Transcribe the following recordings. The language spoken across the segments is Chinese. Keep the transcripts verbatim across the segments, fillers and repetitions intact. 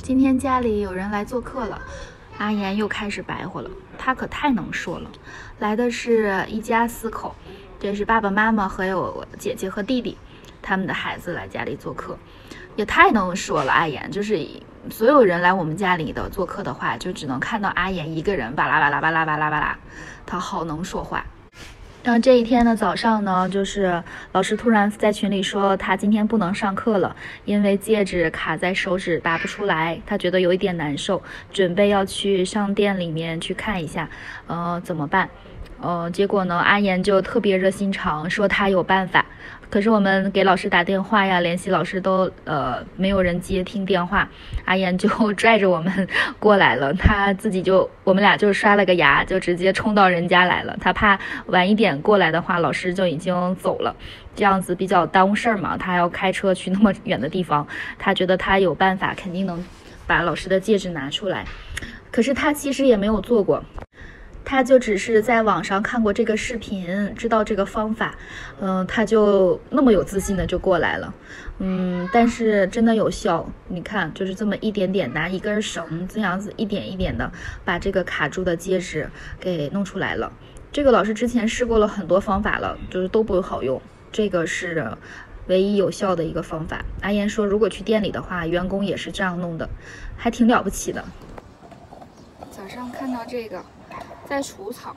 今天家里有人来做客了，阿言又开始白活了。他可太能说了，来的是一家四口，这是爸爸妈妈还有姐姐和弟弟，他们的孩子来家里做客，也太能说了。阿言就是所有人来我们家里的做客的话，就只能看到阿言一个人巴拉巴拉巴拉巴拉巴拉，他好能说话。然后这一天的早上呢，就是老师突然在群里说他今天不能上课了，因为戒指卡在手指拔不出来，他觉得有一点难受，准备要去商店里面去看一下，呃，怎么办？呃，结果呢，阿言就特别热心肠，说他有办法。可是我们给老师打电话呀，联系老师都呃没有人接听电话，阿言就拽着我们过来了，他自己就我们俩就刷了个牙，就直接冲到人家来了。他怕晚一点过来的话，老师就已经走了，这样子比较耽误事儿嘛。他要开车去那么远的地方，他觉得他有办法，肯定能把老师的戒指拿出来。可是他其实也没有做过。他就只是在网上看过这个视频，知道这个方法，嗯、呃，他就那么有自信的就过来了，嗯，但是真的有效。你看，就是这么一点点，拿一根绳这样子一点一点的把这个卡住的戒指给弄出来了。这个老师之前试过了很多方法了，就是都不好用，这个是唯一有效的一个方法。阿言说，如果去店里的话，员工也是这样弄的，还挺了不起的。早上看到这个。在除草，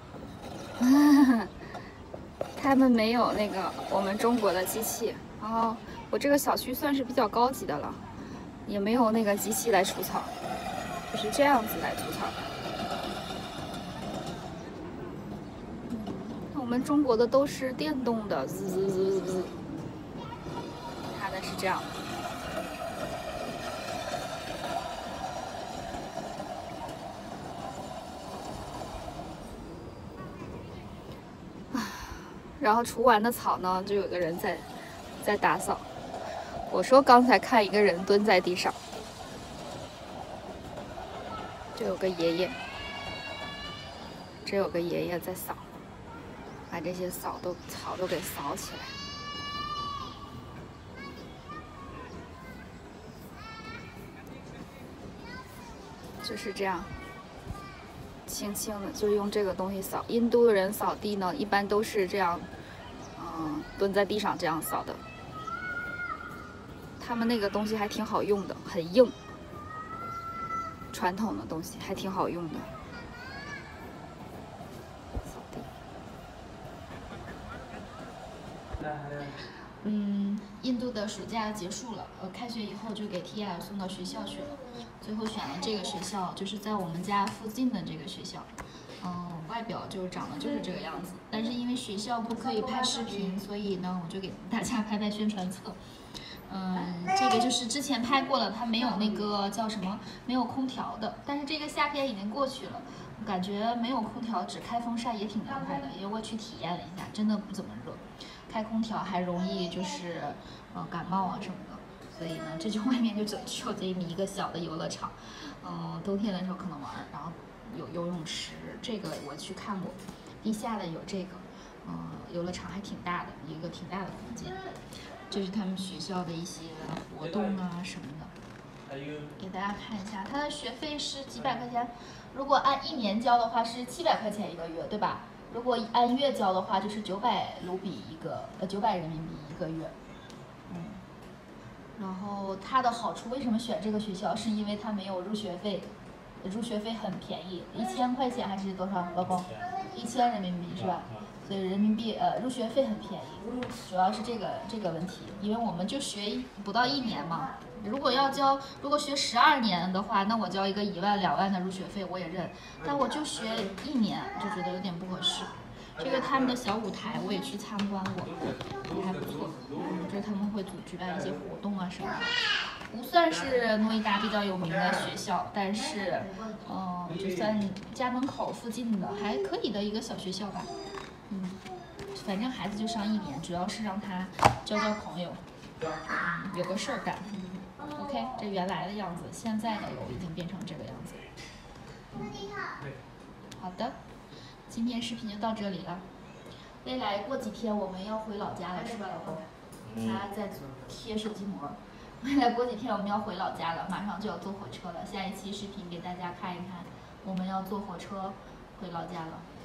他们没有那个我们中国的机器，然后我这个小区算是比较高级的了，也没有那个机器来除草，就是这样子来除草的。那我们中国的都是电动的，滋滋滋滋滋，它的是这样的。然后除完的草呢，就有个人在在打扫。我说刚才看一个人蹲在地上，这有个爷爷，这有个爷爷在扫，把这些扫都草都给扫起来。就是这样。轻轻的就用这个东西扫。印度的人扫地呢，一般都是这样，嗯，蹲在地上这样扫的。他们那个东西还挺好用的，很硬，传统的东西还挺好用的。扫地。嗯，印度的暑假结束了，呃，开学以后就给 T L 送到学校去了。最后选了这个学校，就是在我们家附近的这个学校。嗯，外表就是长得就是这个样子，但是因为学校不可以拍视频，所以呢，我就给大家拍拍宣传册。嗯，这个就是之前拍过了，它没有那个叫什么，没有空调的。但是这个夏天已经过去了，我感觉没有空调只开风扇也挺凉快的，因为我去体验了一下，真的不怎么热。开空调还容易就是呃感冒啊什么的。所以呢，这就外面就只只有这么一个小的游乐场，嗯，冬天的时候可能玩，然后有游泳池，这个我去看过，地下的有这个，嗯，游乐场还挺大的，一个挺大的空间。这是他们学校的一些活动啊什么的，给大家看一下，它的学费是几百块钱，如果按一年交的话是七百块钱一个月，对吧？如果按月交的话就是九百卢比一个，呃，九百人民币一个月。然后它的好处，为什么选这个学校？是因为它没有入学费，入学费很便宜，一千块钱还是多少？老公，一千人民币是吧？所以人民币呃入学费很便宜，主要是这个这个问题，因为我们就学不到一年嘛。如果要交，如果学十二年的话，那我交一个一万两万的入学费我也认，但我就学一年，就觉得有点不合适。这个他们的小舞台我也去参观过，也还不错。嗯，就是他们会组举办一些活动啊什么的，不算是诺伊达比较有名的学校，但是，嗯，就算家门口附近的还可以的一个小学校吧。嗯，反正孩子就上一年，主要是让他交交朋友，嗯，有个事儿干。OK， 这原来的样子，现在的楼已经变成这个样子。嗯，好的。今天视频就到这里了，未来过几天我们要回老家了，是吧，老公？他在贴手机膜， 未来过几天我们要回老家了，马上就要坐火车了。下一期视频给大家看一看，我们要坐火车回老家了。